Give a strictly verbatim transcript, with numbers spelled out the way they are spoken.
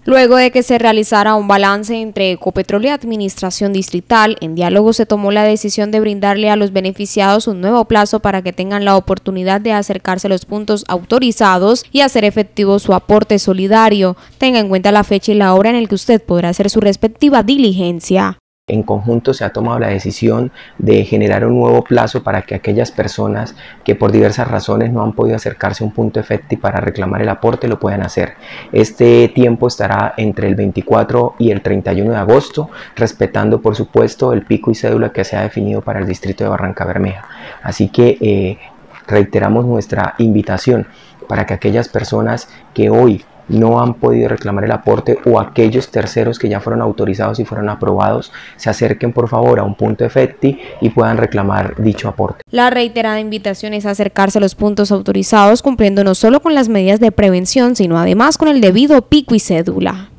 Luego de que se realizara un balance entre Ecopetrol y Administración Distrital, en diálogo se tomó la decisión de brindarle a los beneficiados un nuevo plazo para que tengan la oportunidad de acercarse a los puntos autorizados y hacer efectivo su aporte solidario. Tenga en cuenta la fecha y la hora en la que usted podrá hacer su respectiva diligencia. En conjunto se ha tomado la decisión de generar un nuevo plazo para que aquellas personas que por diversas razones no han podido acercarse a un punto efecti para reclamar el aporte lo puedan hacer. Este tiempo estará entre el veinticuatro y el treinta y uno de agosto, respetando por supuesto el pico y cédula que se ha definido para el distrito de Barrancabermeja. Así que eh, reiteramos nuestra invitación para que aquellas personas que hoy no han podido reclamar el aporte o aquellos terceros que ya fueron autorizados y fueron aprobados se acerquen por favor a un punto efecti y puedan reclamar dicho aporte. La reiterada invitación es acercarse a los puntos autorizados cumpliendo no solo con las medidas de prevención sino además con el debido pico y cédula.